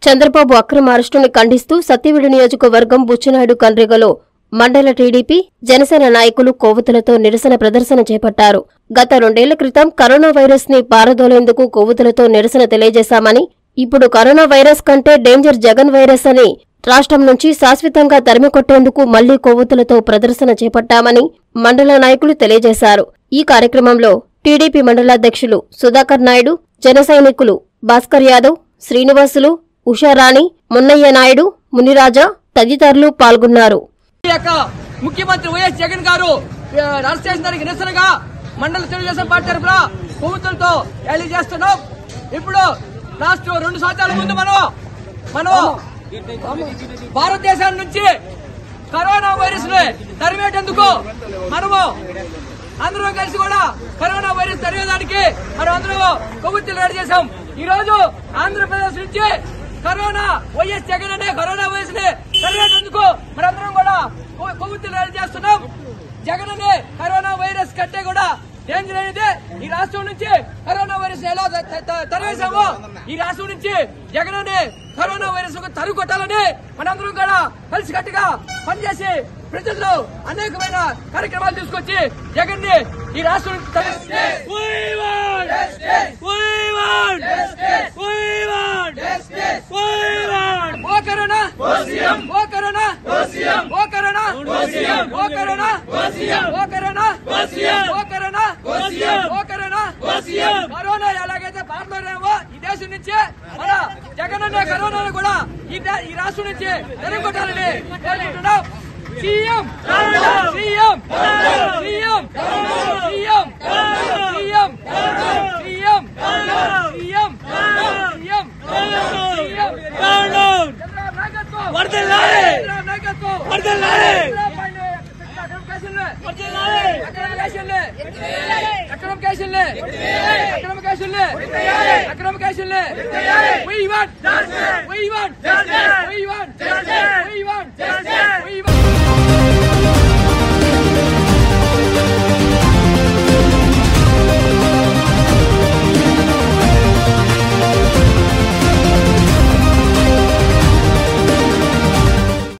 చంద్రబాబు అక్రమ అరెస్టును ఖండిస్తూ సత్యవేడు నియోజకవర్గం బుచ్చినాయుడు కండ్రిగలో మండల టీడీపీ జనసేన నాయకులు కొవ్వొత్తులతో నిరసన ప్రదర్శన చేపట్టారు. గత 2 ఏళ్ల క్రితం కరోనా వైరస్ ని పారదోలేందుకు కొవ్వొత్తులతో నిరసన తెలియజేశామని, ఇప్పుడు కరోనా వైరస్ కంటే డేంజర్ జగన్ వైరస్ అని రాష్ట్రం నుంచి శాశ్వతంగా తరిమికొట్టేందుకు మళ్లీ కొవ్వొత్తులతో ప్రదర్శన చేపట్టామని మండల నాయకులు తెలియజేశారు. ఈ కార్యక్రమంలో టీడీపీ మండలాధ్యక్షులు సుధాకర్ నాయుడు, జన సైనికులు భాస్కర్ యాదవ్, శ్రీనివాసులు, ఉషారాణి, మున్నయ్య నాయుడు, మునిరాజా తదితరులు పాల్గొన్నారు. ముఖ్యమంత్రి వైఎస్ జగన్ గారు అరెస్ట్ చేసిన దానికి నిరసనగా మండల తెలుగుదేశం పార్టీ తరఫున కొవ్వొత్తులతో ర్యాలీ చేస్తున్నాం. ఇప్పుడు లాస్ట్ 2 సంవత్సరాల ముందు మనం భారతదేశం నుంచి కరోనా వైరస్ ని తరిమేటందుకు మనము అందరం కలిసి కూడా కరోనా వైరస్ తరిమేదానికి మనం అందరూ కొవ్వొత్తులు రెడీ చేశాం. ఈ రోజు ఆంధ్రప్రదేశ్ నుంచి కరోనా వైఎస్ జగన్ అనే కరోనా వైరస్ ని తరిమేటందుకు మనందరం కూడా కొవ్వొత్తులు రెడీ చేస్తున్నాం. జగన్ అనే కరోనా వైరస్ కంటే కూడా డేంజర్ అనేది ఈ రాష్ట్రం నుంచి కరోనా వైరస్ ఎలా తరివేశామో ఈ రాష్ట్రం నుంచి జగన్ అనే కరోనా వైరస్ తరుగు కొట్టాలని మనందరం కూడా కలిసికట్టుగా పనిచేసి ప్రజల్లో అనేకమైన కార్యక్రమాలు తీసుకొచ్చి జగన్ ని ఈ రాష్ట్రం నుంచి కరోనా ఎలాగైతే పారలేమో ఈ దేశం నుంచి మన జగన్ అనే కరోనాను కూడా ఈ రాష్ట్రం నుంచి ఎదుర్కొట్టాలని కోరుకుంటున్నాం. CM CM CM CM CM CM CM CM అక్రమ కేసుల్ని